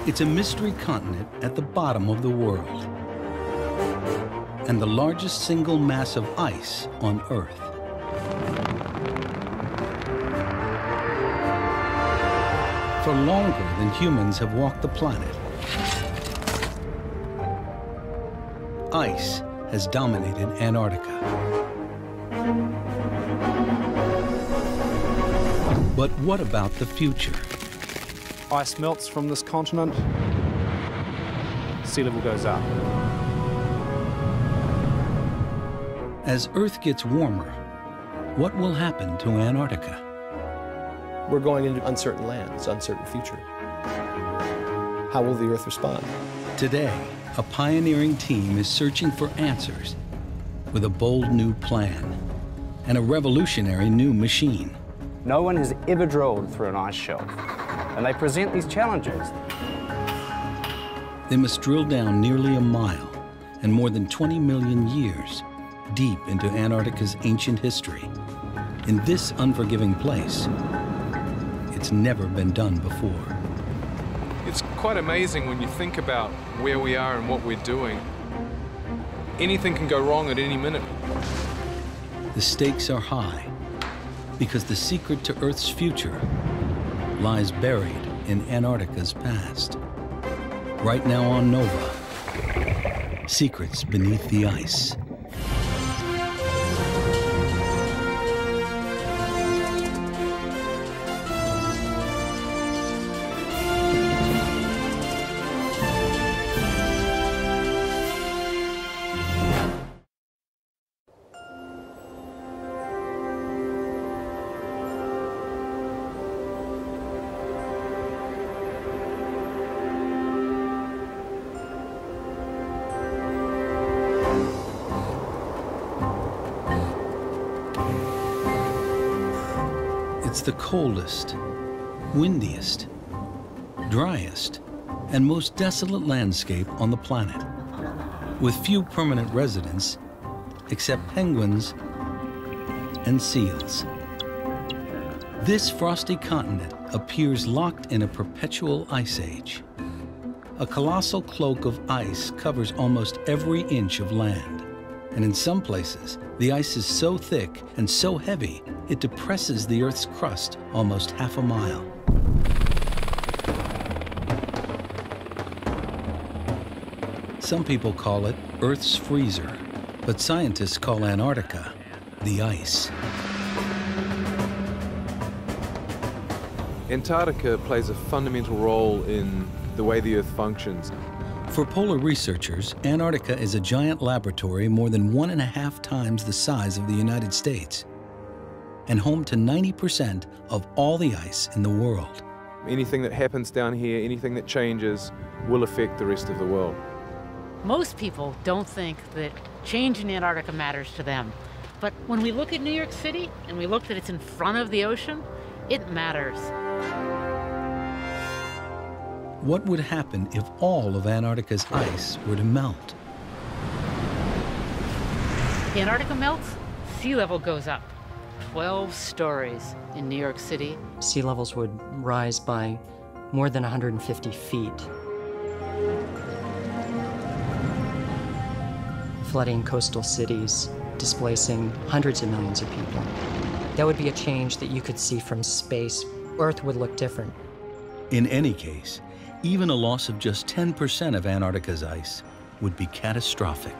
It's a mystery continent at the bottom of the world and the largest single mass of ice on Earth. For longer than humans have walked the planet, ice has dominated Antarctica. But what about the future? Ice melts from this continent, sea level goes up. As Earth gets warmer, what will happen to Antarctica? We're going into uncertain lands, uncertain future. How will the Earth respond? Today, a pioneering team is searching for answers with a bold new plan and a revolutionary new machine. No one has ever drilled through an ice shelf, and they present these challenges. They must drill down nearly a mile and more than 20 million years deep into Antarctica's ancient history. In this unforgiving place, it's never been done before. It's quite amazing when you think about where we are and what we're doing. Anything can go wrong at any minute. The stakes are high because the secret to Earth's future lies buried in Antarctica's past. Right now on Nova, Secrets Beneath the Ice. It's the coldest, windiest, driest, and most desolate landscape on the planet, with few permanent residents except penguins and seals. This frosty continent appears locked in a perpetual ice age. A colossal cloak of ice covers almost every inch of land, and in some places, the ice is so thick and so heavy it depresses the Earth's crust almost half a mile. Some people call it Earth's freezer, but scientists call Antarctica the ice. Antarctica plays a fundamental role in the way the Earth functions. For polar researchers, Antarctica is a giant laboratory more than 1.5 times the size of the United States and home to 90% of all the ice in the world. Anything that happens down here, anything that changes, will affect the rest of the world. Most people don't think that change in Antarctica matters to them. But when we look at New York City and we look that it's in front of the ocean, it matters. What would happen if all of Antarctica's ice were to melt? Antarctica melts, sea level goes up 12 stories in New York City. Sea levels would rise by more than 150 feet. Flooding coastal cities, displacing hundreds of millions of people. That would be a change that you could see from space. Earth would look different. In any case, even a loss of just 10% of Antarctica's ice would be catastrophic.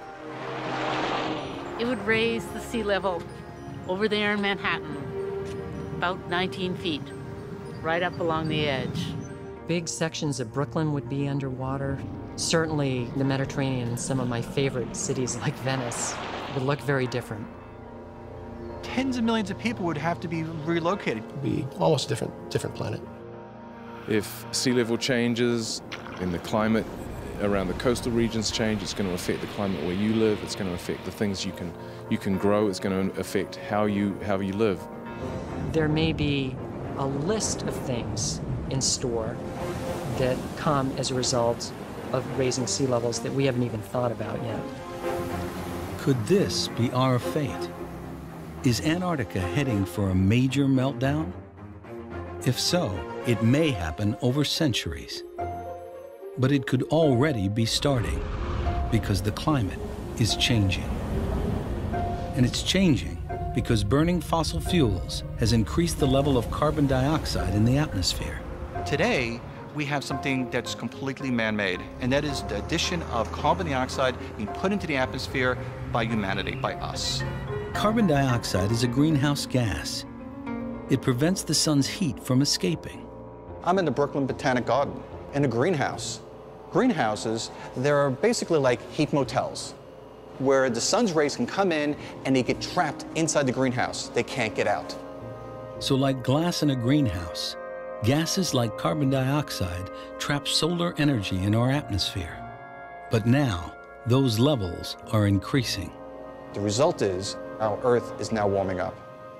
It would raise the sea level over there in Manhattan about 19 feet, right up along the edge. Big sections of Brooklyn would be underwater. Certainly the Mediterranean and some of my favorite cities like Venice would look very different. Tens of millions of people would have to be relocated. It would be almost a different planet. If sea level changes and the climate around the coastal regions change, it's going to affect the climate where you live. It's going to affect the things you can grow. It's going to affect how you live. There may be a list of things in store that come as a result of raising sea levels that we haven't even thought about yet. Could this be our fate? Is Antarctica heading for a major meltdown? If so, it may happen over centuries. But it could already be starting because the climate is changing. And it's changing because burning fossil fuels has increased the level of carbon dioxide in the atmosphere. Today, we have something that's completely man-made, and that is the addition of carbon dioxide being put into the atmosphere by humanity, by us. Carbon dioxide is a greenhouse gas. It prevents the sun's heat from escaping. I'm in the Brooklyn Botanic Garden, in a greenhouse. Greenhouses, they're basically like heat motels, where the sun's rays can come in and they get trapped inside the greenhouse. They can't get out. So like glass in a greenhouse, gases like carbon dioxide trap solar energy in our atmosphere. But now, those levels are increasing. The result is our Earth is now warming up.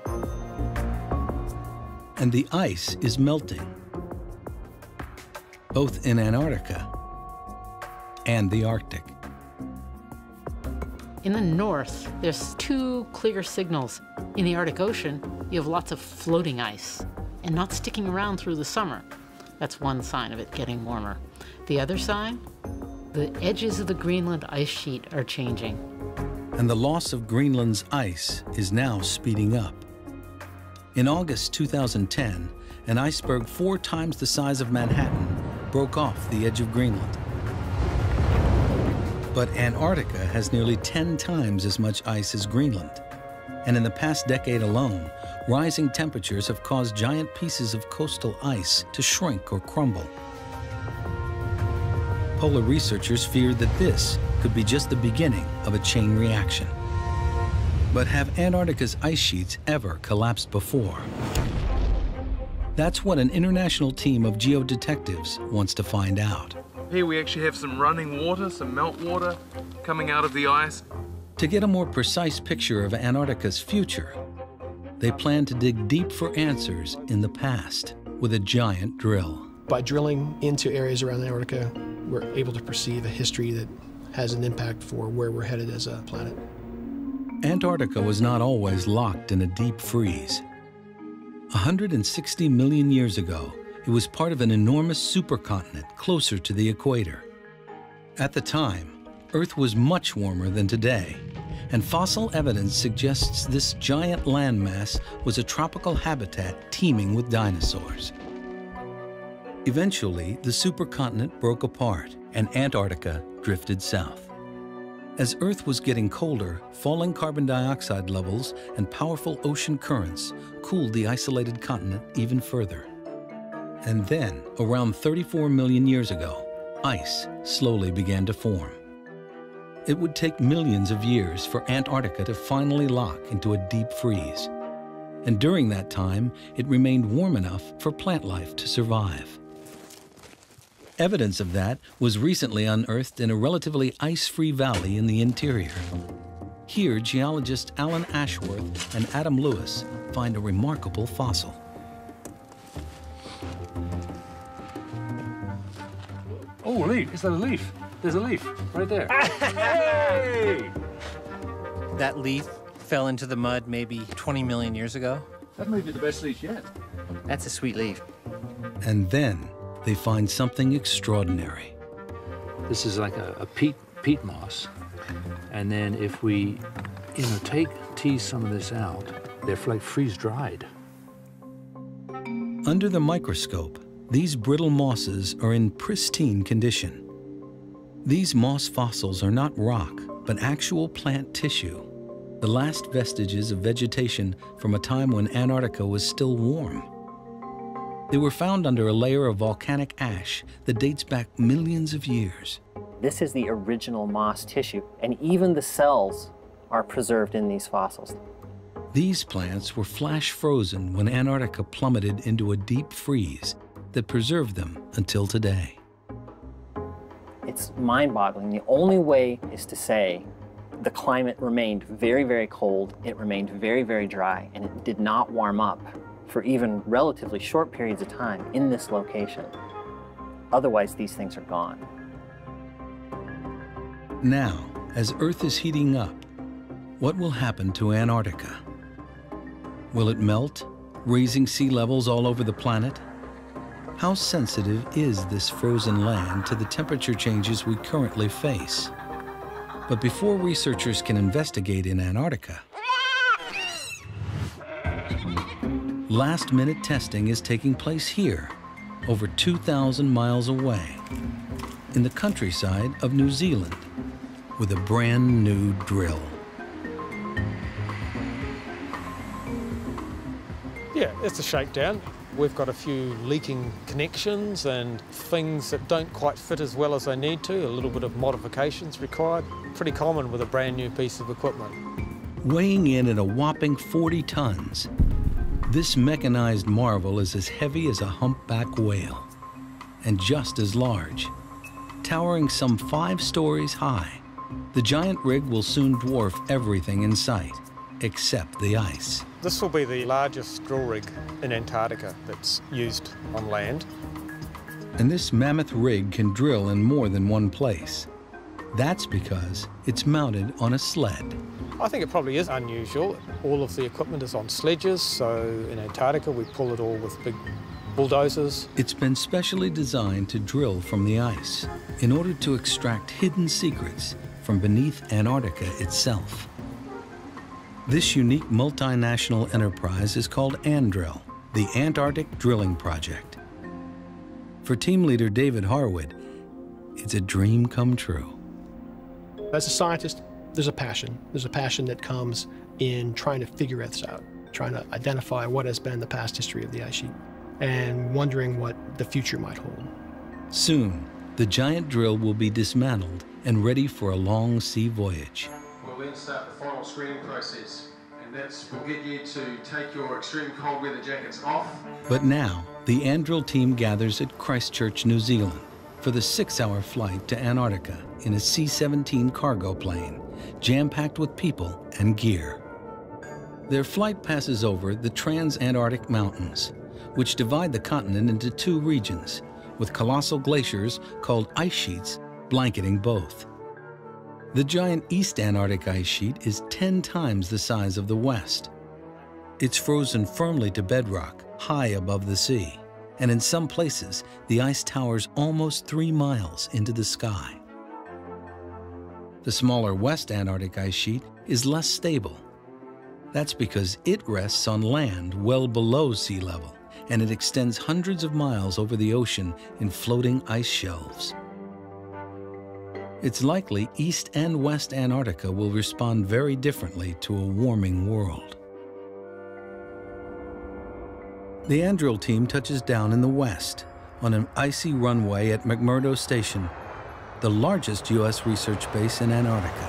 And the ice is melting, both in Antarctica and the Arctic. In the north, there's two clear signals. In the Arctic Ocean, you have lots of floating ice and not sticking around through the summer. That's one sign of it getting warmer. The other sign, the edges of the Greenland ice sheet are changing. And the loss of Greenland's ice is now speeding up. In August 2010, an iceberg 4 times the size of Manhattan broke off the edge of Greenland. But Antarctica has nearly 10 times as much ice as Greenland. And in the past decade alone, rising temperatures have caused giant pieces of coastal ice to shrink or crumble. Polar researchers feared that this could be just the beginning of a chain reaction. But have Antarctica's ice sheets ever collapsed before? That's what an international team of geodetectives wants to find out. Here we actually have some running water, some melt water coming out of the ice. To get a more precise picture of Antarctica's future, they plan to dig deep for answers in the past with a giant drill. By drilling into areas around Antarctica, we're able to perceive a history that has an impact for where we're headed as a planet. Antarctica was not always locked in a deep freeze. 160 million years ago, it was part of an enormous supercontinent closer to the equator. At the time, Earth was much warmer than today, and fossil evidence suggests this giant landmass was a tropical habitat teeming with dinosaurs. Eventually, the supercontinent broke apart, and Antarctica drifted south. As Earth was getting colder, falling carbon dioxide levels and powerful ocean currents cooled the isolated continent even further. And then, around 34 million years ago, ice slowly began to form. It would take millions of years for Antarctica to finally lock into a deep freeze. And during that time, it remained warm enough for plant life to survive. Evidence of that was recently unearthed in a relatively ice-free valley in the interior. Here, geologists Alan Ashworth and Adam Lewis find a remarkable fossil. Oh, a leaf. Is that a leaf? There's a leaf right there. Hey! That leaf fell into the mud maybe 20 million years ago. That may be the best leaf yet. That's a sweet leaf. And then they find something extraordinary. This is like a peat moss. And then if we, tease some of this out, they're like freeze-dried. Under the microscope, these brittle mosses are in pristine condition. These moss fossils are not rock, but actual plant tissue, the last vestiges of vegetation from a time when Antarctica was still warm. They were found under a layer of volcanic ash that dates back millions of years. This is the original moss tissue, and even the cells are preserved in these fossils. These plants were flash frozen when Antarctica plummeted into a deep freeze that preserved them until today. It's mind-boggling. The only way is to say the climate remained very, very cold, it remained very, very dry, and it did not warm up for even relatively short periods of time in this location. Otherwise, these things are gone. Now, as Earth is heating up, what will happen to Antarctica? Will it melt, raising sea levels all over the planet? How sensitive is this frozen land to the temperature changes we currently face? But before researchers can investigate in Antarctica, last-minute testing is taking place here, over 2,000 miles away, in the countryside of New Zealand, with a brand new drill. Yeah, it's a shakedown. We've got a few leaking connections and things that don't quite fit as well as they need to, a little bit of modifications required. Pretty common with a brand new piece of equipment. Weighing in at a whopping 40 tons, this mechanized marvel is as heavy as a humpback whale and just as large. Towering some 5 stories high, the giant rig will soon dwarf everything in sight, except the ice. This will be the largest drill rig in Antarctica that's used on land. And this mammoth rig can drill in more than one place. That's because it's mounted on a sled. I think it probably is unusual. All of the equipment is on sledges, so in Antarctica we pull it all with big bulldozers. It's been specially designed to drill from the ice in order to extract hidden secrets from beneath Antarctica itself. This unique multinational enterprise is called Andrill, the Antarctic Drilling Project. For team leader David Harwood, it's a dream come true. As a scientist, there's a passion. There's a passion that comes in trying to figure this out, trying to identify what has been the past history of the ice sheet, and wondering what the future might hold. Soon, the giant drill will be dismantled and ready for a long sea voyage. We'll then start the final screening process, and that's will get you to take your extreme cold weather jackets off. But now, the Andrill team gathers at Christchurch, New Zealand, for the 6-hour flight to Antarctica in a C-17 cargo plane, jam-packed with people and gear. Their flight passes over the Trans-Antarctic Mountains, which divide the continent into 2 regions, with colossal glaciers called ice sheets blanketing both. The giant East Antarctic ice sheet is 10 times the size of the West. It's frozen firmly to bedrock, high above the sea, and in some places, the ice towers almost 3 miles into the sky. The smaller West Antarctic ice sheet is less stable. That's because it rests on land well below sea level, and it extends hundreds of miles over the ocean in floating ice shelves. It's likely East and West Antarctica will respond very differently to a warming world. The Andrill team touches down in the west on an icy runway at McMurdo Station, the largest U.S. research base in Antarctica.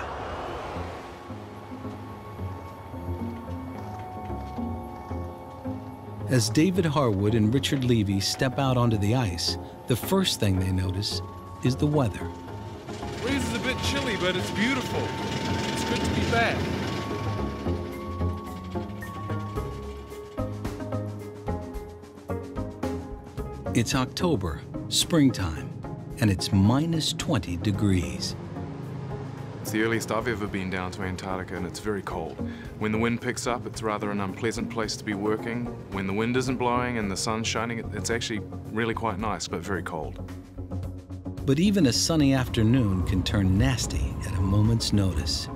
As David Harwood and Richard Levy step out onto the ice, the first thing they notice is the weather. The breeze is a bit chilly, but it's beautiful. It's good to be back. It's October, springtime, and it's minus 20 degrees. It's the earliest I've ever been down to Antarctica, and it's very cold. When the wind picks up, it's rather an unpleasant place to be working. When the wind isn't blowing and the sun's shining, it's actually really quite nice, but very cold. But even a sunny afternoon can turn nasty at a moment's notice.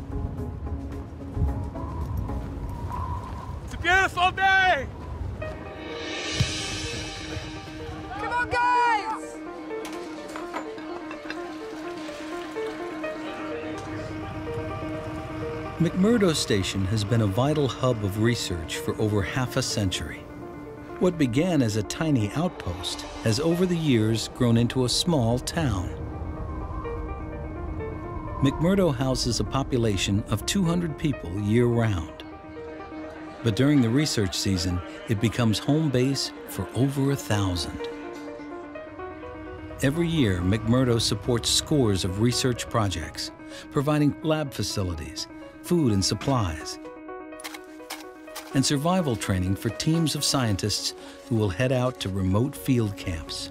It's a beautiful day! Come on, guys! McMurdo Station has been a vital hub of research for over half a century. What began as a tiny outpost has over the years grown into a small town. McMurdo houses a population of 200 people year-round. But during the research season, it becomes home base for over 1,000. Every year, McMurdo supports scores of research projects, providing lab facilities, food and supplies, and survival training for teams of scientists who will head out to remote field camps.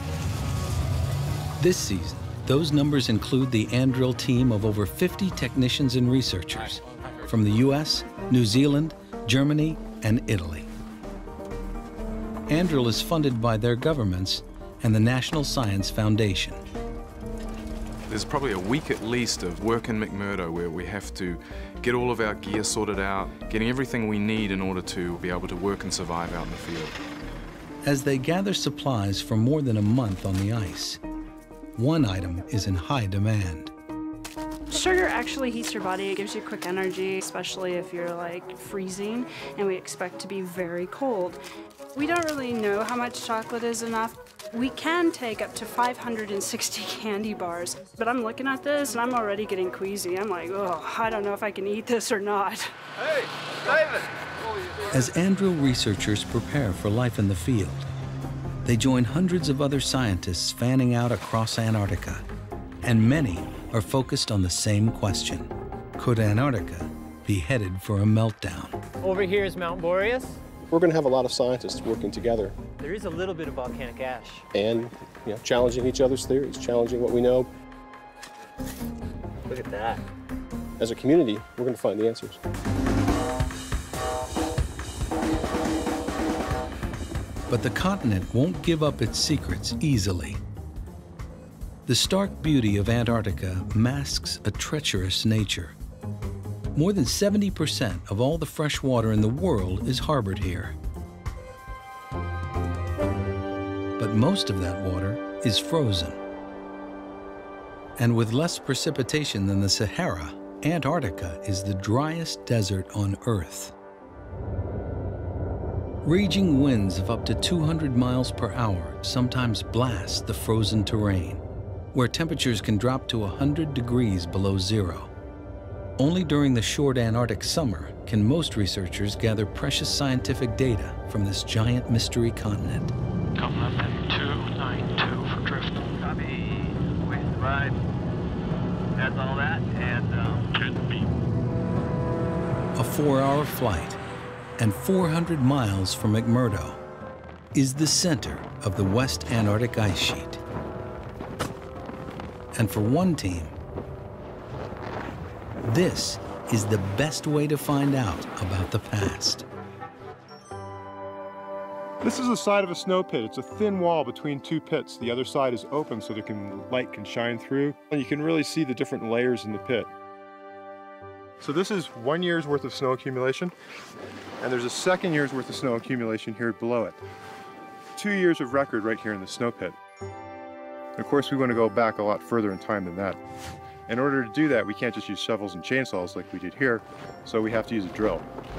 This season, those numbers include the Andrill team of over 50 technicians and researchers from the US, New Zealand, Germany, and Italy. Anduril is funded by their governments and the National Science Foundation. There's probably a week at least of work in McMurdo where we have to get all of our gear sorted out, getting everything we need in order to be able to work and survive out in the field. As they gather supplies for more than a month on the ice, one item is in high demand. Sugar actually heats your body. It gives you quick energy, especially if you're like freezing and we expect to be very cold. We don't really know how much chocolate is enough. We can take up to 560 candy bars, but I'm looking at this and I'm already getting queasy. I'm like, oh, I don't know if I can eat this or not. Hey, David! As Anduril researchers prepare for life in the field, they join hundreds of other scientists fanning out across Antarctica, and many are focused on the same question. Could Antarctica be headed for a meltdown? Over here is Mount Boreas. We're going to have a lot of scientists working together. There is a little bit of volcanic ash. And challenging each other's theories, challenging what we know. Look at that. As a community, we're going to find the answers. But the continent won't give up its secrets easily. The stark beauty of Antarctica masks a treacherous nature. More than 70% of all the fresh water in the world is harbored here. But most of that water is frozen. And with less precipitation than the Sahara, Antarctica is the driest desert on Earth. Raging winds of up to 200 miles per hour sometimes blast the frozen terrain, where temperatures can drop to 100 degrees below zero. Only during the short Antarctic summer can most researchers gather precious scientific data from this giant mystery continent. Coming up at 292 for drift. Copy. Wait, right. That's all that, and should be. A 4-hour flight and 400 miles from McMurdo is the center of the West Antarctic ice sheet. And for one team, this is the best way to find out about the past. This is the side of a snow pit. It's a thin wall between two pits. The other side is open so light can shine through. And you can really see the different layers in the pit. So this is 1 year's worth of snow accumulation, and there's a second year's worth of snow accumulation here below it. 2 years of record right here in the snow pit. And of course, we want to go back a lot further in time than that. In order to do that, we can't just use shovels and chainsaws like we did here, so we have to use a drill.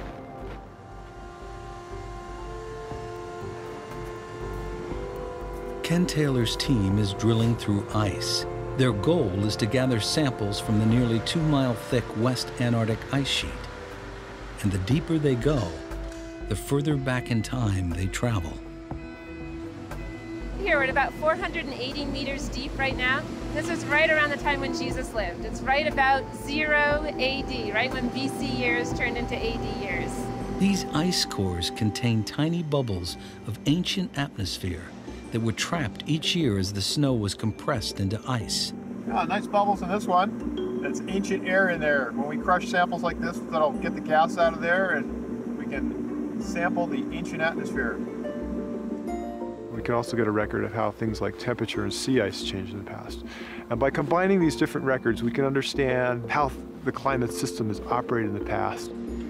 Ken Taylor's team is drilling through ice. Their goal is to gather samples from the nearly 2-mile-thick West Antarctic ice sheet. And the deeper they go, the further back in time they travel. Here, we're at about 480 meters deep right now. This is right around the time when Jesus lived. It's right about 0 AD, right when BC years turned into AD years. These ice cores contain tiny bubbles of ancient atmosphere that were trapped each year as the snow was compressed into ice. Yeah, nice bubbles in this one. That's ancient air in there. When we crush samples like this, that'll get the gas out of there and we can sample the ancient atmosphere. We can also get a record of how things like temperature and sea ice changed in the past. And by combining these different records, we can understand how the climate system has operated in the past.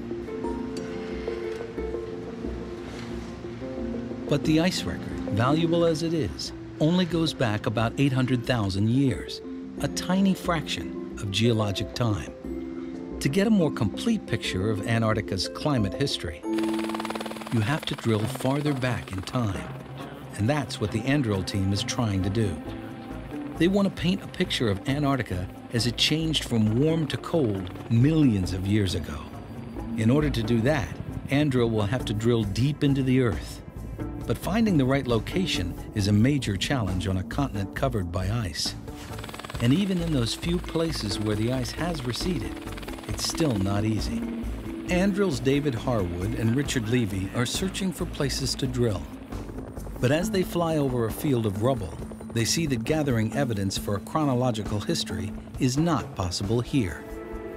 But the ice record, valuable as it is, only goes back about 800,000 years, a tiny fraction of geologic time. To get a more complete picture of Antarctica's climate history, you have to drill farther back in time. And that's what the Anduril team is trying to do. They want to paint a picture of Antarctica as it changed from warm to cold millions of years ago. In order to do that, Anduril will have to drill deep into the Earth. But finding the right location is a major challenge on a continent covered by ice. And even in those few places where the ice has receded, it's still not easy. Anduril's David Harwood and Richard Levy are searching for places to drill. But as they fly over a field of rubble, they see that gathering evidence for a chronological history is not possible here.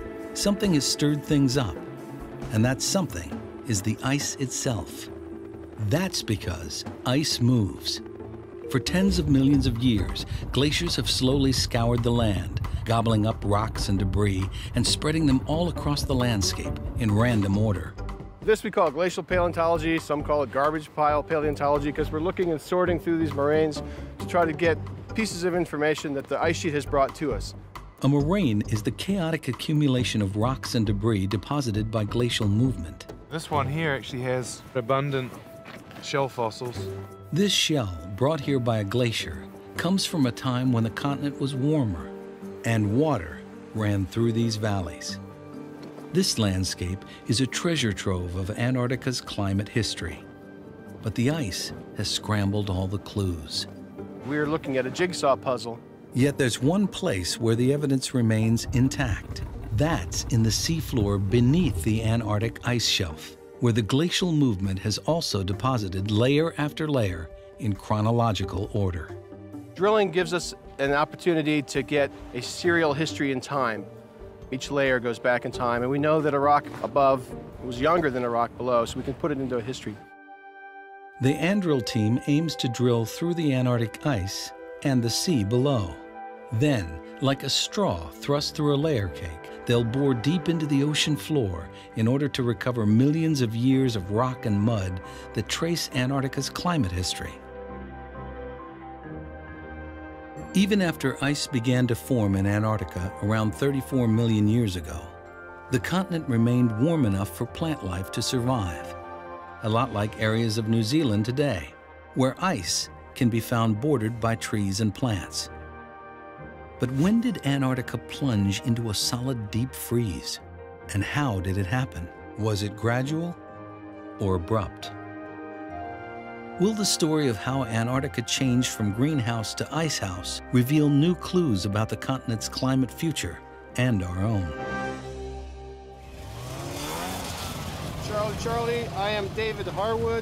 Something has stirred things up, and that something is the ice itself. That's because ice moves. For tens of millions of years, glaciers have slowly scoured the land, gobbling up rocks and debris and spreading them all across the landscape in random order. This we call glacial paleontology. Some call it garbage pile paleontology because we're looking and sorting through these moraines to try to get pieces of information that the ice sheet has brought to us. A moraine is the chaotic accumulation of rocks and debris deposited by glacial movement. This one here actually has abundant shell fossils. This shell, brought here by a glacier, comes from a time when the continent was warmer and water ran through these valleys. This landscape is a treasure trove of Antarctica's climate history. But the ice has scrambled all the clues. We're looking at a jigsaw puzzle. Yet there's one place where the evidence remains intact. That's in the seafloor beneath the Antarctic ice shelf, where the glacial movement has also deposited layer after layer in chronological order. Drilling gives us an opportunity to get a serial history in time. Each layer goes back in time, and we know that a rock above was younger than a rock below, so we can put it into a history. The Andrill team aims to drill through the Antarctic ice and the sea below. Then, like a straw thrust through a layer cake, they'll bore deep into the ocean floor in order to recover millions of years of rock and mud that trace Antarctica's climate history. Even after ice began to form in Antarctica around 34 million years ago, the continent remained warm enough for plant life to survive, a lot like areas of New Zealand today, where ice can be found bordered by trees and plants. But when did Antarctica plunge into a solid deep freeze? And how did it happen? Was it gradual or abrupt? Will the story of how Antarctica changed from greenhouse to icehouse reveal new clues about the continent's climate future and our own? Charlie, I am David Harwood.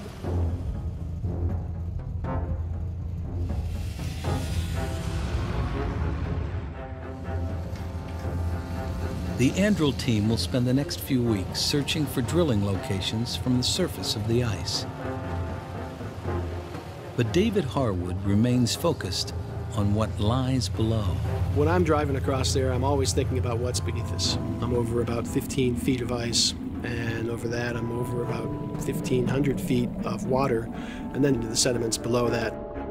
The Andrill team will spend the next few weeks searching for drilling locations from the surface of the ice. But David Harwood remains focused on what lies below. When I'm driving across there, I'm always thinking about what's beneath us. I'm over about 15 feet of ice, and over that, I'm over about 1,500 feet of water, and then into the sediments below that.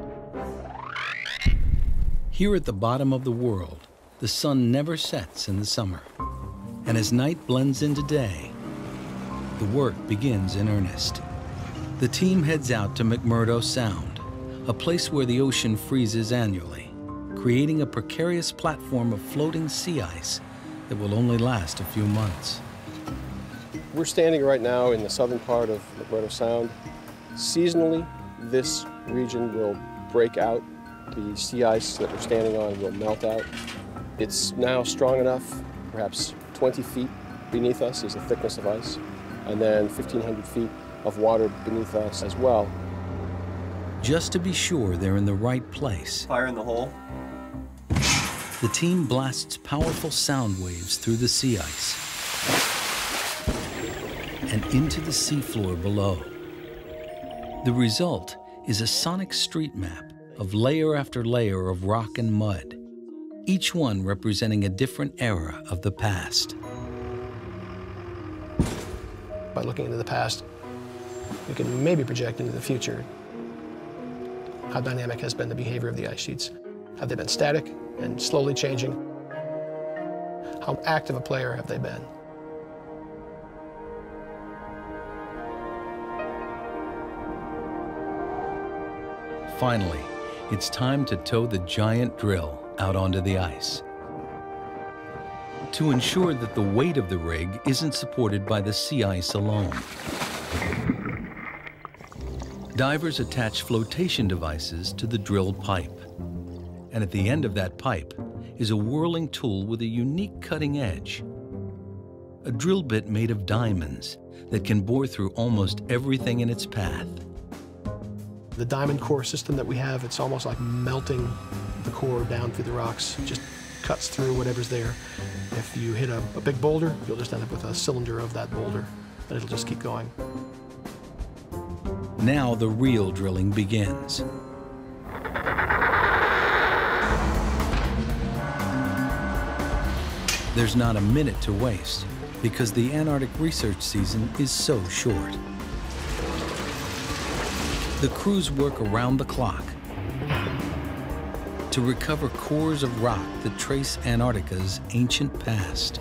Here at the bottom of the world, the sun never sets in the summer. And as night blends into day, the work begins in earnest. The team heads out to McMurdo Sound, a place where the ocean freezes annually, creating a precarious platform of floating sea ice that will only last a few months. We're standing right now in the southern part of McMurdo Sound. Seasonally, this region will break out. The sea ice that we're standing on will melt out. It's now strong enough, perhaps 20 feet beneath us is the thickness of ice, and then 1,500 feet of water beneath us as well. Just to be sure they're in the right place, fire in the hole. The team blasts powerful sound waves through the sea ice and into the seafloor below. The result is a sonic street map of layer after layer of rock and mud, each one representing a different era of the past. By looking into the past, we can maybe project into the future. How dynamic has been the behavior of the ice sheets? Have they been static and slowly changing? How active a player have they been? Finally, it's time to tow the giant drill out onto the ice. To ensure that the weight of the rig isn't supported by the sea ice alone, divers attach flotation devices to the drilled pipe. And at the end of that pipe is a whirling tool with a unique cutting edge. A drill bit made of diamonds that can bore through almost everything in its path. The diamond core system that we have, it's almost like melting the core down through the rocks. It just cuts through whatever's there. If you hit a big boulder, you'll just end up with a cylinder of that boulder, and it'll just keep going. Now the real drilling begins. There's not a minute to waste because the Antarctic research season is so short. The crews work around the clock to recover cores of rock that trace Antarctica's ancient past.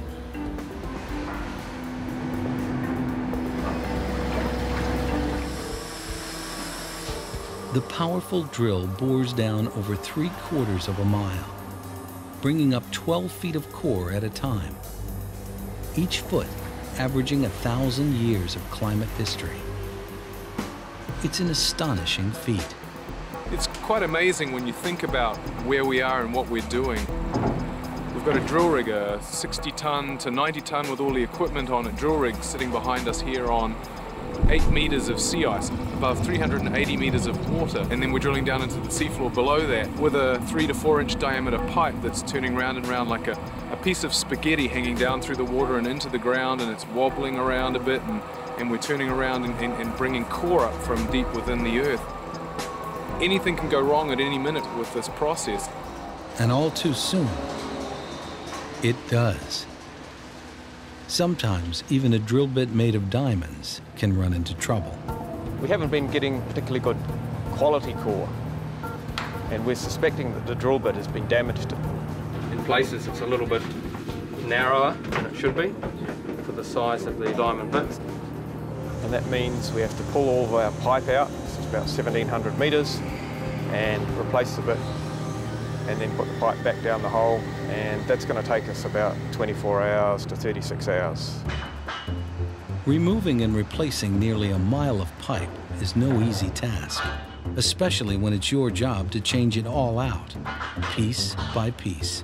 The powerful drill bores down over 3/4 of a mile, bringing up 12 feet of core at a time, each foot averaging 1,000 years of climate history. It's an astonishing feat. It's quite amazing when you think about where we are and what we're doing. We've got a drill rig, a 60-ton to 90-ton with all the equipment on it drill rig sitting behind us here on 8 meters of sea ice, above 380 meters of water, and then we're drilling down into the seafloor below that with a 3 to 4 inch diameter pipe that's turning round and round like a piece of spaghetti hanging down through the water and into the ground, and it's wobbling around a bit, and we're turning around and bringing core up from deep within the earth. Anything can go wrong at any minute with this process. And all too soon, it does. Sometimes even a drill bit made of diamonds can run into trouble. We haven't been getting particularly good quality core, and we're suspecting that the drill bit has been damaged. In places it's a little bit narrower than it should be for the size of the diamond bits, and that means we have to pull all of our pipe out. It's about 1,700 meters, and replace the bit, and then put the pipe back down the hole, and that's going to take us about 24 hours to 36 hours. Removing and replacing nearly a mile of pipe is no easy task, especially when it's your job to change it all out, piece by piece.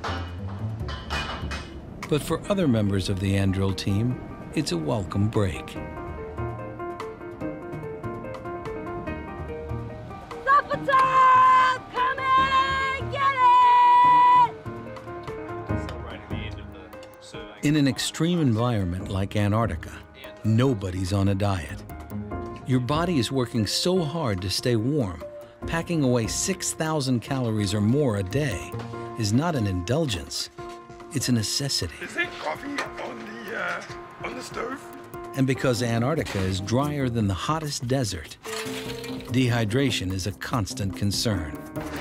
But for other members of the Andrill team, it's a welcome break. In an extreme environment like Antarctica, nobody's on a diet. Your body is working so hard to stay warm, packing away 6,000 calories or more a day is not an indulgence, it's a necessity. Is there coffee on the stove? And because Antarctica is drier than the hottest desert, dehydration is a constant concern.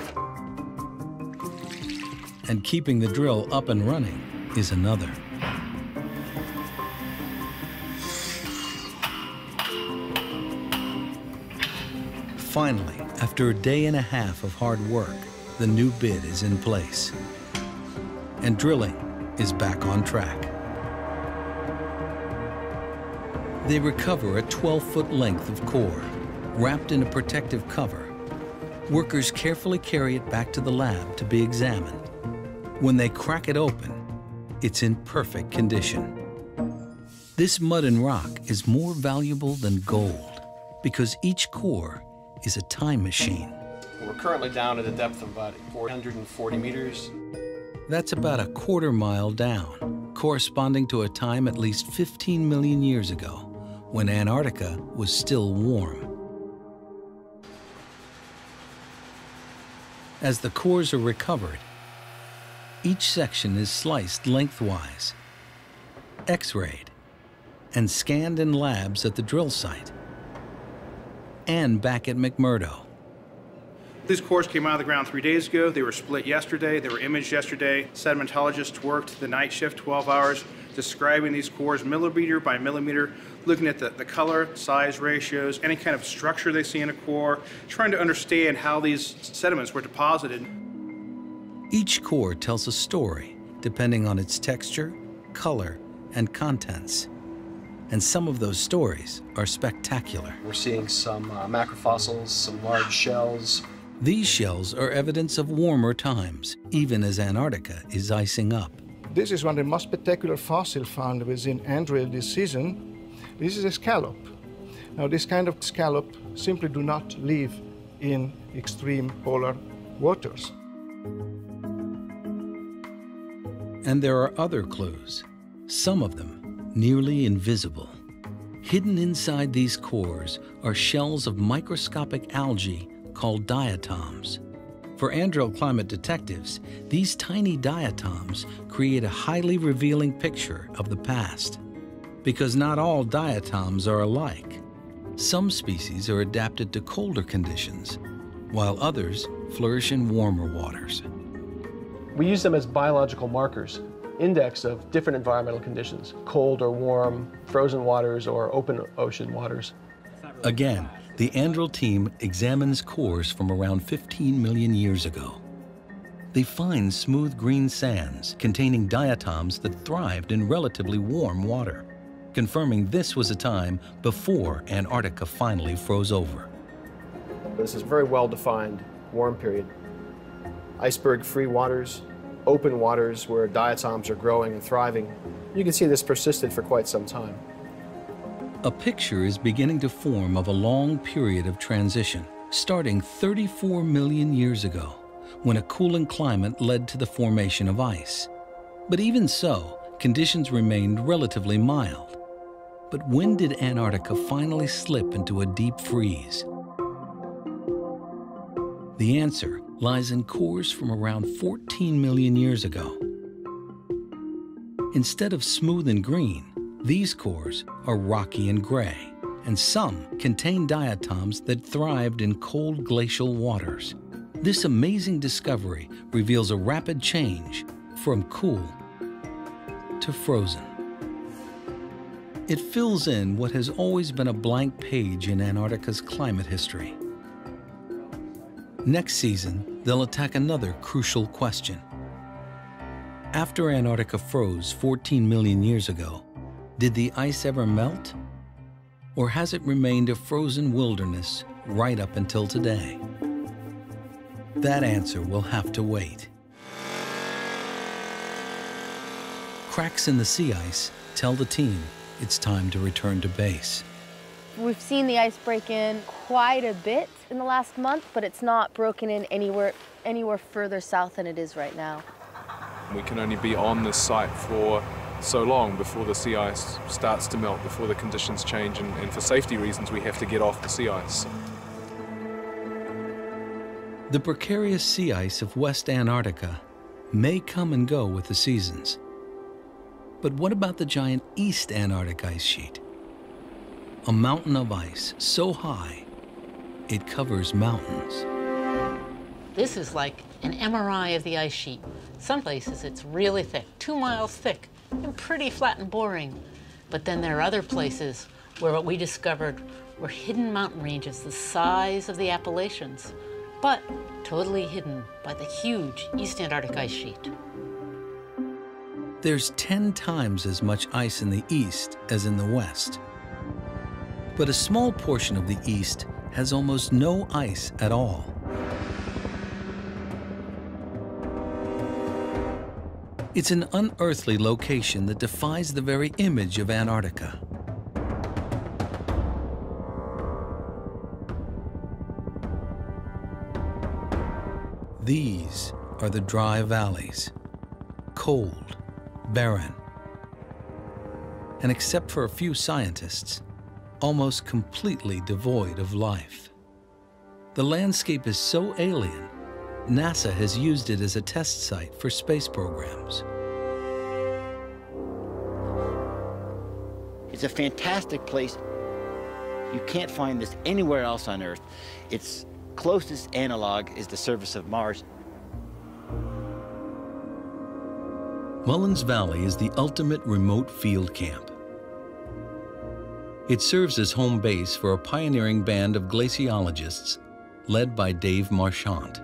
And keeping the drill up and running is another. Finally, after a day and a half of hard work, the new bit is in place. And drilling is back on track. They recover a 12-foot length of core, wrapped in a protective cover. Workers carefully carry it back to the lab to be examined. When they crack it open, it's in perfect condition. This mud and rock is more valuable than gold because each core is a time machine. We're currently down at a depth of about 440 meters. That's about a quarter mile down, corresponding to a time at least 15 million years ago, when Antarctica was still warm. As the cores are recovered, each section is sliced lengthwise, X-rayed, and scanned in labs at the drill site and back at McMurdo. These cores came out of the ground 3 days ago. They were split yesterday. They were imaged yesterday. Sedimentologists worked the night shift 12 hours, describing these cores millimeter by millimeter, looking at the color, size ratios, any kind of structure they see in a core, trying to understand how these sediments were deposited. Each core tells a story depending on its texture, color, and contents. And some of those stories are spectacular. We're seeing some macrofossils, some large shells. These shells are evidence of warmer times, even as Antarctica is icing up. This is one of the most spectacular fossils found within Andrill this season. This is a scallop. Now, this kind of scallop simply do not live in extreme polar waters. And there are other clues, some of them nearly invisible. Hidden inside these cores are shells of microscopic algae called diatoms. For Anduril climate detectives, these tiny diatoms create a highly revealing picture of the past. Because not all diatoms are alike. Some species are adapted to colder conditions, while others flourish in warmer waters. We use them as biological markers, index of different environmental conditions, cold or warm, frozen waters or open ocean waters. Again, the Anduril team examines cores from around 15 million years ago. They find smooth green sands containing diatoms that thrived in relatively warm water, confirming this was a time before Antarctica finally froze over. This is a very well-defined warm period. Iceberg-free waters, open waters where diatoms are growing and thriving. You can see this persisted for quite some time. A picture is beginning to form of a long period of transition, starting 34 million years ago, when a cooling climate led to the formation of ice. But even so, conditions remained relatively mild. But when did Antarctica finally slip into a deep freeze? The answer lies in cores from around 14 million years ago. Instead of smooth and green, these cores are rocky and gray, and some contain diatoms that thrived in cold glacial waters. This amazing discovery reveals a rapid change from cool to frozen. It fills in what has always been a blank page in Antarctica's climate history. Next season, they'll attack another crucial question. After Antarctica froze 14 million years ago, did the ice ever melt? Or has it remained a frozen wilderness right up until today? That answer will have to wait. Cracks in the sea ice tell the team it's time to return to base. We've seen the ice break in quite a bit in the last month, but it's not broken in anywhere further south than it is right now. We can only be on this site for so long before the sea ice starts to melt, before the conditions change, and for safety reasons we have to get off the sea ice. The precarious sea ice of West Antarctica may come and go with the seasons. But what about the giant East Antarctic ice sheet? A mountain of ice so high, it covers mountains. This is like an MRI of the ice sheet. Some places it's really thick, 2 miles thick, and pretty flat and boring. But then there are other places where what we discovered were hidden mountain ranges the size of the Appalachians, but totally hidden by the huge East Antarctic ice sheet. There's 10 times as much ice in the east as in the west. But a small portion of the east has almost no ice at all. It's an unearthly location that defies the very image of Antarctica. These are the dry valleys, cold, barren, and except for a few scientists, almost completely devoid of life. The landscape is so alien, NASA has used it as a test site for space programs. It's a fantastic place. You can't find this anywhere else on Earth. Its closest analog is the surface of Mars. Mullins Valley is the ultimate remote field camp. It serves as home base for a pioneering band of glaciologists led by Dave Marchant.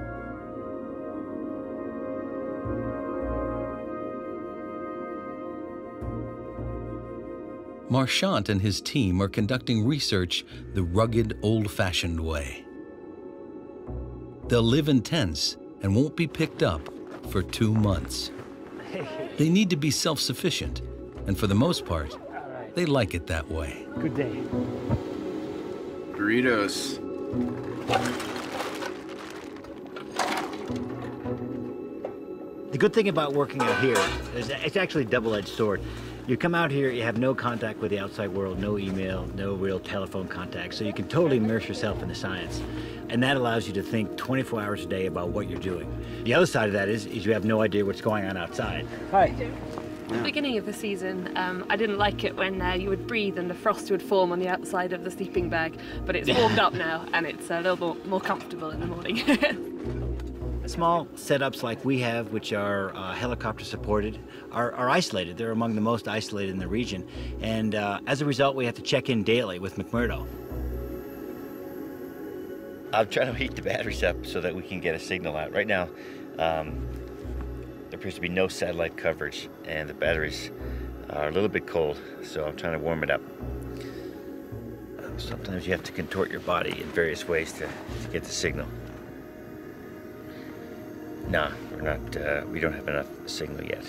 Marchant and his team are conducting research the rugged, old-fashioned way. They'll live in tents and won't be picked up for 2 months. They need to be self-sufficient, and for the most part, they like it that way. Good day. Burritos. The good thing about working out here is it's actually a double-edged sword. You come out here, you have no contact with the outside world, no email, no real telephone contact, so you can totally immerse yourself in the science. And that allows you to think 24 hours a day about what you're doing. The other side of that is you have no idea what's going on outside. Hi. At the beginning of the season, I didn't like it when you would breathe and the frost would form on the outside of the sleeping bag, but it's warmed up now and it's a little more comfortable in the morning. Small setups like we have, which are helicopter supported, are isolated. They're among the most isolated in the region. And as a result, we have to check in daily with McMurdo. I'm trying to heat the batteries up so that we can get a signal out. Right now, there appears to be no satellite coverage and the batteries are a little bit cold, so I'm trying to warm it up. Sometimes you have to contort your body in various ways to get the signal. No, we're not, we don't have enough signal yet.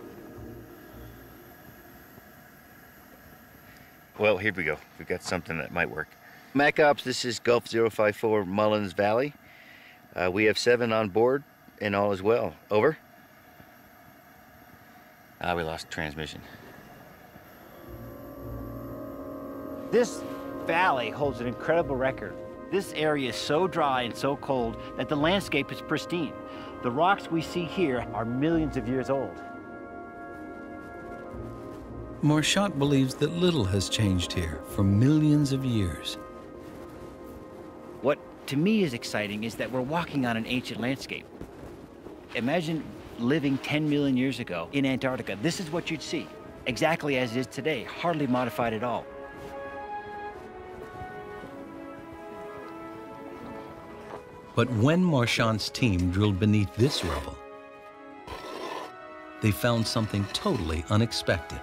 Well, here we go. We've got something that might work. MacOps, this is Gulf 054 Mullins Valley. We have 7 on board and all is well. Over. We lost transmission. This valley holds an incredible record. This area is so dry and so cold that the landscape is pristine. The rocks we see here are millions of years old. Marchant believes that little has changed here for millions of years. What to me is exciting is that we're walking on an ancient landscape. Imagine living 10 million years ago in Antarctica. This is what you'd see, exactly as it is today, hardly modified at all. But when Marchant's team drilled beneath this rubble, they found something totally unexpected.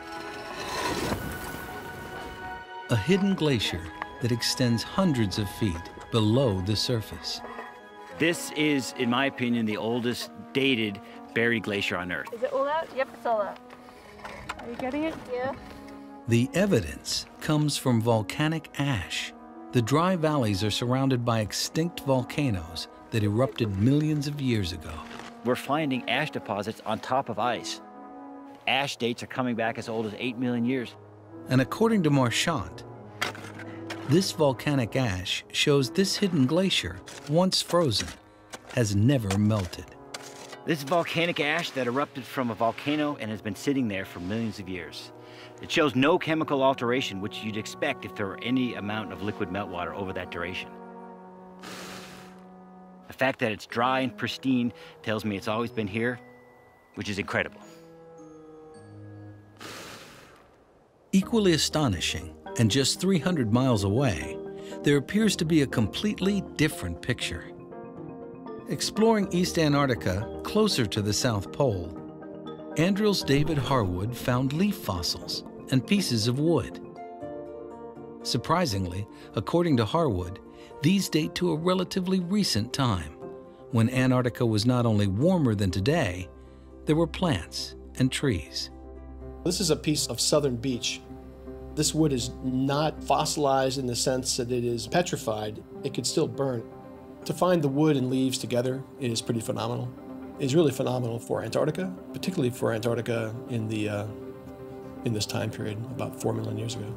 A hidden glacier that extends hundreds of feet below the surface. This is, in my opinion, the oldest dated buried glacier on Earth. Is it all out? Yep, it's all out. Are you getting it? Yeah. The evidence comes from volcanic ash. The dry valleys are surrounded by extinct volcanoes that erupted millions of years ago. We're finding ash deposits on top of ice. Ash dates are coming back as old as 8 million years. And according to Marchant, this volcanic ash shows this hidden glacier, once frozen, has never melted. This is volcanic ash that erupted from a volcano and has been sitting there for millions of years. It shows no chemical alteration, which you'd expect if there were any amount of liquid meltwater over that duration. The fact that it's dry and pristine tells me it's always been here, which is incredible. Equally astonishing, and just 300 miles away, there appears to be a completely different picture. Exploring East Antarctica, closer to the South Pole, Andrill's David Harwood found leaf fossils and pieces of wood. Surprisingly, according to Harwood, these date to a relatively recent time, when Antarctica was not only warmer than today, there were plants and trees. This is a piece of southern beech. This wood is not fossilized in the sense that it is petrified. It could still burn. To find the wood and leaves together is pretty phenomenal. It's really phenomenal for Antarctica, particularly for Antarctica in this time period, about 4 million years ago.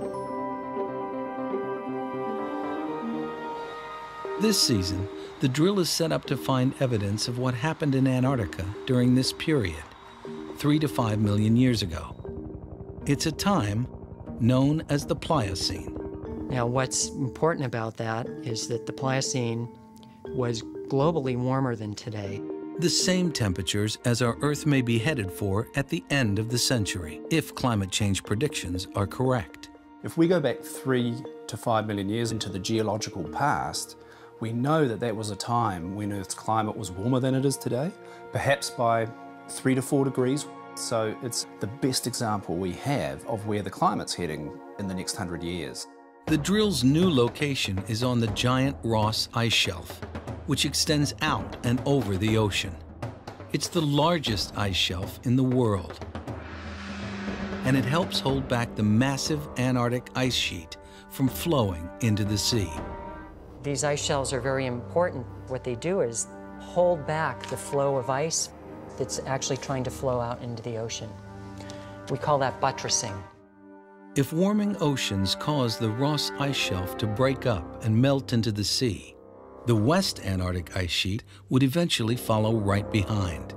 This season, the drill is set up to find evidence of what happened in Antarctica during this period, 3 to 5 million years ago. It's a time known as the Pliocene. Now, what's important about that is that the Pliocene was globally warmer than today. The same temperatures as our Earth may be headed for at the end of the century, if climate change predictions are correct. If we go back 3 to 5 million years into the geological past, we know that that was a time when Earth's climate was warmer than it is today, perhaps by 3 to 4 degrees. So it's the best example we have of where the climate's heading in the next 100 years. The drill's new location is on the giant Ross Ice Shelf, which extends out and over the ocean. It's the largest ice shelf in the world, and it helps hold back the massive Antarctic ice sheet from flowing into the sea. These ice shelves are very important. What they do is hold back the flow of ice that's actually trying to flow out into the ocean. We call that buttressing. If warming oceans cause the Ross Ice Shelf to break up and melt into the sea, the West Antarctic ice sheet would eventually follow right behind.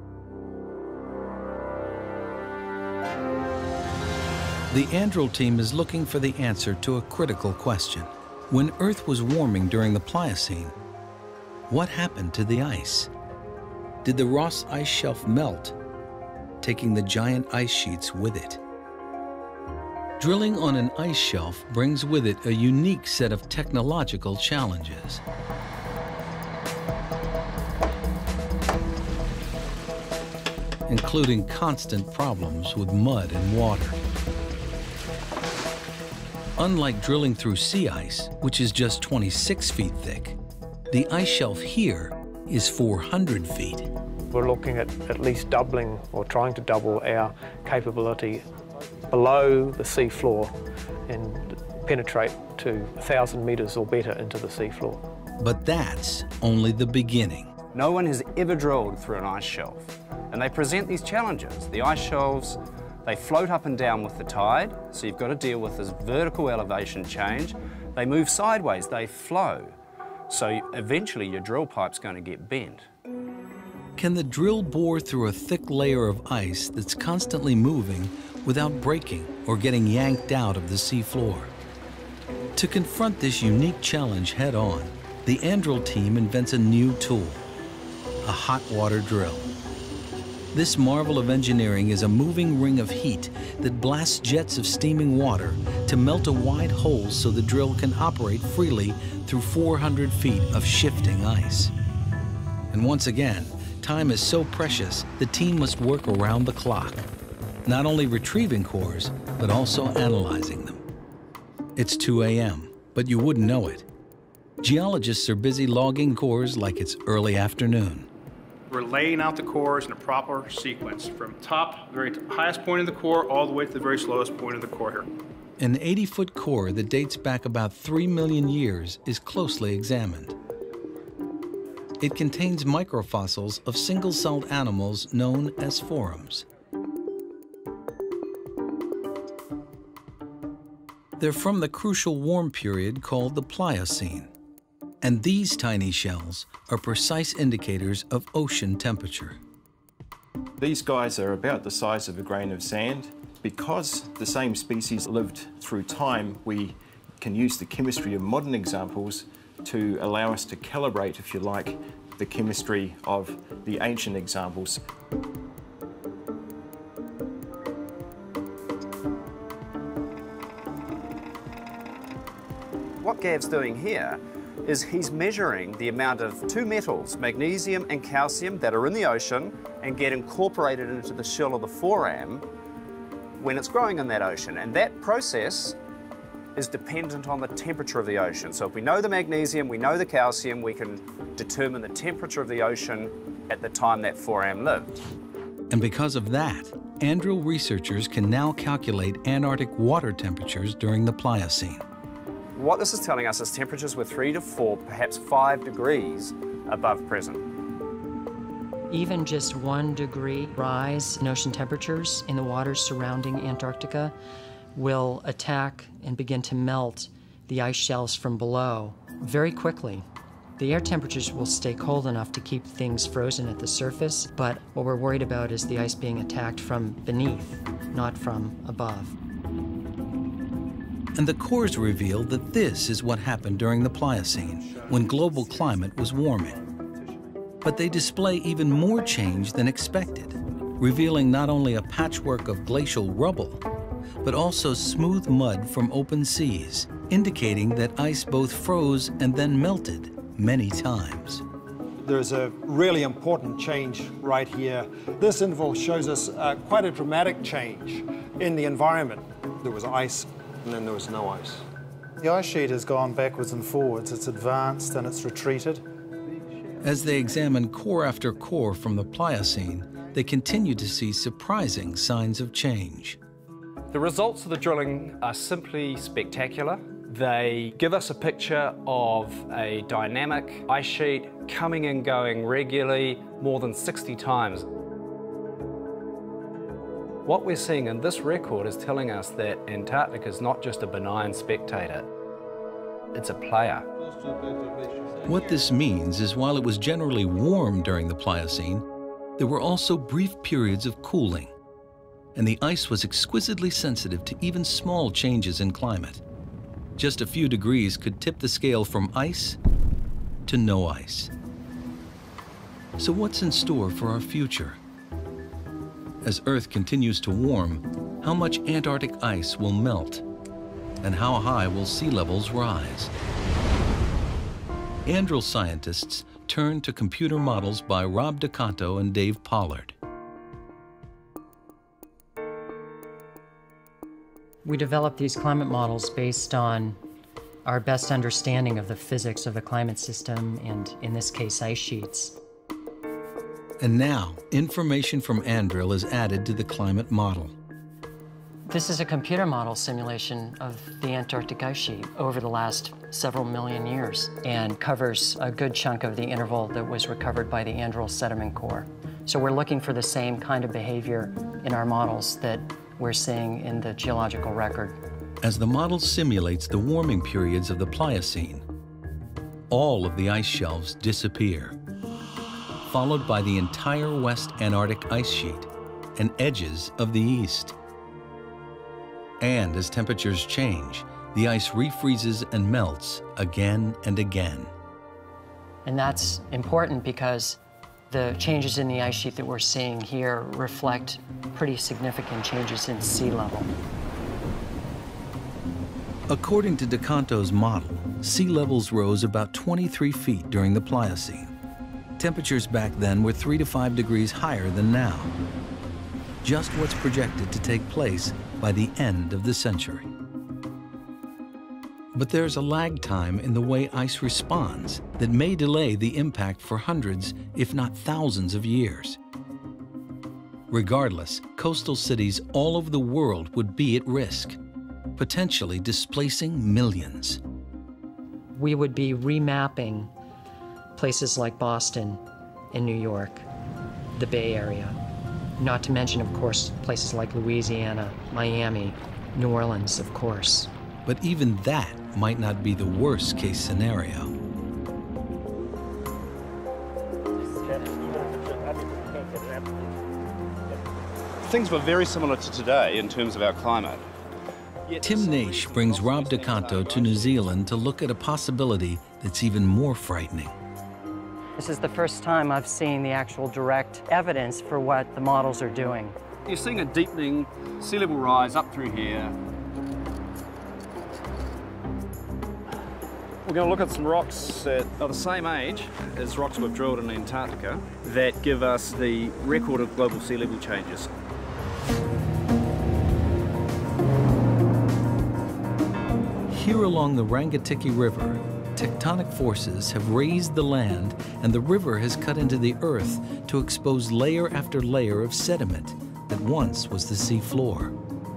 The Anduril team is looking for the answer to a critical question. When Earth was warming during the Pliocene, what happened to the ice? Did the Ross Ice Shelf melt, taking the giant ice sheets with it? Drilling on an ice shelf brings with it a unique set of technological challenges. Including constant problems with mud and water. Unlike drilling through sea ice, which is just 26 feet thick, the ice shelf here is 400 feet. We're looking at least doubling or trying to double our capability below the sea floor and penetrate to 1,000 metres or better into the sea floor. But that's only the beginning. No one has ever drilled through an ice shelf, and they present these challenges. The ice shelves, they float up and down with the tide, so you've got to deal with this vertical elevation change. They move sideways, they flow, so eventually your drill pipe's going to get bent. Can the drill bore through a thick layer of ice that's constantly moving without breaking or getting yanked out of the sea floor? To confront this unique challenge head-on, the Anduril team invents a new tool, a hot water drill. This marvel of engineering is a moving ring of heat that blasts jets of steaming water to melt a wide hole so the drill can operate freely through 400 feet of shifting ice. And once again, time is so precious, the team must work around the clock, not only retrieving cores, but also analyzing them. It's 2 a.m., but you wouldn't know it. Geologists are busy logging cores like it's early afternoon. We're laying out the cores in a proper sequence from top, the very highest point of the core, all the way to the very slowest point of the core here. An 80-foot core that dates back about 3 million years is closely examined. It contains microfossils of single-celled animals known as forams. They're from the crucial warm period called the Pliocene. And these tiny shells are precise indicators of ocean temperature. These guys are about the size of a grain of sand. Because the same species lived through time, we can use the chemistry of modern examples to allow us to calibrate, if you like, the chemistry of the ancient examples. What Gav's doing here is he's measuring the amount of two metals, magnesium and calcium, that are in the ocean and get incorporated into the shell of the foram when it's growing in that ocean. And that process is dependent on the temperature of the ocean. So if we know the magnesium, we know the calcium, we can determine the temperature of the ocean at the time that foram lived. And because of that, Anduril researchers can now calculate Antarctic water temperatures during the Pliocene. What this is telling us is temperatures were 3 to 4, perhaps 5 degrees above present. Even just 1 degree rise in ocean temperatures in the waters surrounding Antarctica will attack and begin to melt the ice shelves from below very quickly. The air temperatures will stay cold enough to keep things frozen at the surface, but what we're worried about is the ice being attacked from beneath, not from above. And the cores reveal that this is what happened during the Pliocene, when global climate was warming. But they display even more change than expected, revealing not only a patchwork of glacial rubble, but also smooth mud from open seas, indicating that ice both froze and then melted many times. There's a really important change right here. This interval shows us quite a dramatic change in the environment. There was ice, and then there was no ice. The ice sheet has gone backwards and forwards. It's advanced and it's retreated. As they examine core after core from the Pliocene, they continue to see surprising signs of change. The results of the drilling are simply spectacular. They give us a picture of a dynamic ice sheet coming and going regularly more than 60 times. What we're seeing in this record is telling us that Antarctica is not just a benign spectator, it's a player. What this means is while it was generally warm during the Pliocene, there were also brief periods of cooling, and the ice was exquisitely sensitive to even small changes in climate. Just a few degrees could tip the scale from ice to no ice. So what's in store for our future? As Earth continues to warm, how much Antarctic ice will melt? And how high will sea levels rise? Anduril scientists turn to computer models by Rob DeCanto and Dave Pollard. We developed these climate models based on our best understanding of the physics of the climate system and, in this case, ice sheets. And now, information from Anduril is added to the climate model. This is a computer model simulation of the Antarctic ice sheet over the last several million years and covers a good chunk of the interval that was recovered by the Anduril sediment core. So we're looking for the same kind of behavior in our models that we're seeing in the geological record. As the model simulates the warming periods of the Pliocene, all of the ice shelves disappear, followed by the entire West Antarctic ice sheet and edges of the East. And as temperatures change, the ice refreezes and melts again and again. And that's important because the changes in the ice sheet that we're seeing here reflect pretty significant changes in sea level. According to DeCanto's model, sea levels rose about 23 feet during the Pliocene. Temperatures back then were 3 to 5 degrees higher than now. Just what's projected to take place by the end of the century. But there's a lag time in the way ice responds that may delay the impact for hundreds, if not thousands of years. Regardless, coastal cities all over the world would be at risk, potentially displacing millions. We would be remapping places like Boston and New York, the Bay Area, not to mention, of course, places like Louisiana, Miami, New Orleans, of course. But even that might not be the worst case scenario. Things were very similar to today in terms of our climate. Tim Naish brings Rob DeCanto to New Zealand to look at a possibility that's even more frightening. This is the first time I've seen the actual direct evidence for what the models are doing. You're seeing a deepening sea level rise up through here. We're going to look at some rocks that are the same age as rocks we've drilled in Antarctica that give us the record of global sea level changes. Here along the Rangitikei River, tectonic forces have raised the land and the river has cut into the earth to expose layer after layer of sediment that once was the sea floor.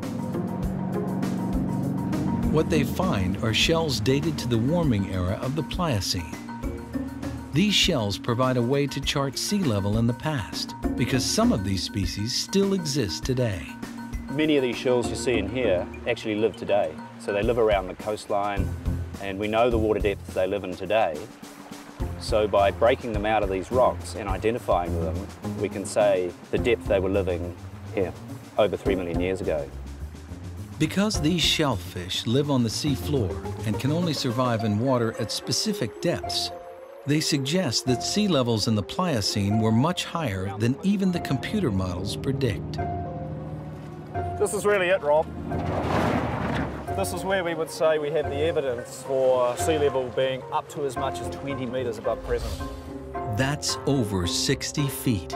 What they find are shells dated to the warming era of the Pliocene. These shells provide a way to chart sea level in the past because some of these species still exist today. Many of these shells you see in here actually live today. So they live around the coastline, and we know the water depths they live in today. So by breaking them out of these rocks and identifying them, we can say the depth they were living here over 3 million years ago. Because these shellfish live on the sea floor and can only survive in water at specific depths, they suggest that sea levels in the Pliocene were much higher than even the computer models predict. This is really it, Rob. This is where we would say we have the evidence for sea level being up to as much as 20 meters above present. That's over 60 feet.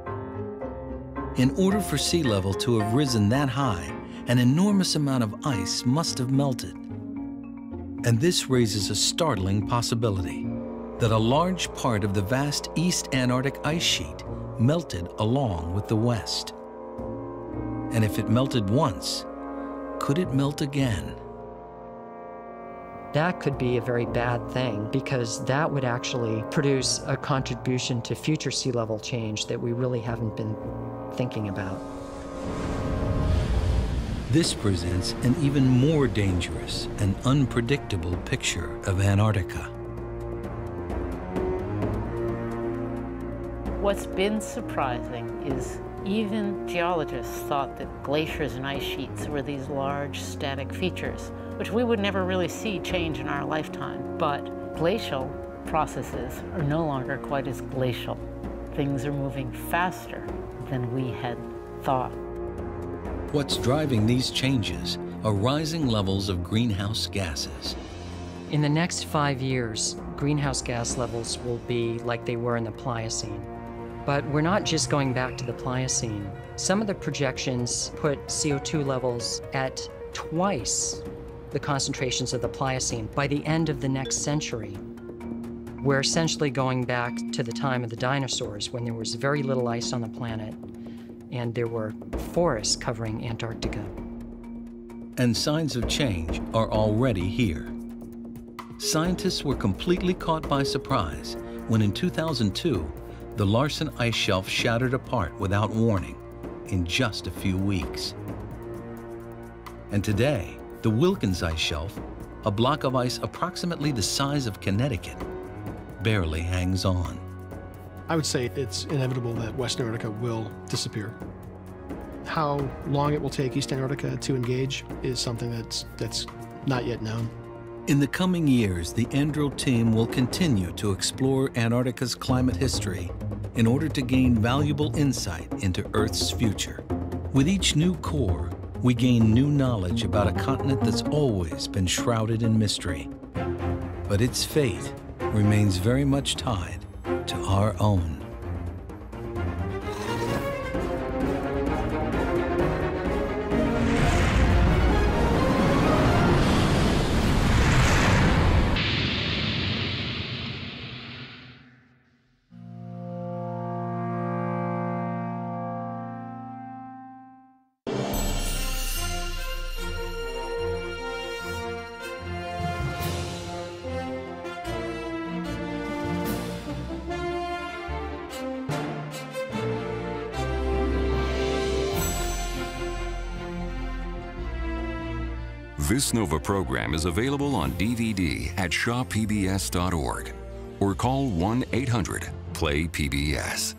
In order for sea level to have risen that high, an enormous amount of ice must have melted. And this raises a startling possibility that a large part of the vast East Antarctic ice sheet melted along with the West. And if it melted once, could it melt again? That could be a very bad thing because that would actually produce a contribution to future sea level change that we really haven't been thinking about. This presents an even more dangerous and unpredictable picture of Antarctica. What's been surprising is even geologists thought that glaciers and ice sheets were these large static features, which we would never really see change in our lifetime. But glacial processes are no longer quite as glacial. Things are moving faster than we had thought. What's driving these changes are rising levels of greenhouse gases. In the next 5 years, greenhouse gas levels will be like they were in the Pliocene. But we're not just going back to the Pliocene. Some of the projections put CO2 levels at twice the concentrations of the Pliocene by the end of the next century. We're essentially going back to the time of the dinosaurs, when there was very little ice on the planet and there were forests covering Antarctica. And signs of change are already here. Scientists were completely caught by surprise when in 2002, the Larsen ice shelf shattered apart without warning in just a few weeks. And today, the Wilkins ice shelf, a block of ice approximately the size of Connecticut, barely hangs on. I would say it's inevitable that West Antarctica will disappear. How long it will take East Antarctica to engage is something that's not yet known. In the coming years, the Anduril team will continue to explore Antarctica's climate history in order to gain valuable insight into Earth's future. With each new core, we gain new knowledge about a continent that's always been shrouded in mystery. But its fate remains very much tied to our own. This NOVA program is available on DVD at shawpbs.org or call 1-800-PLAY-PBS.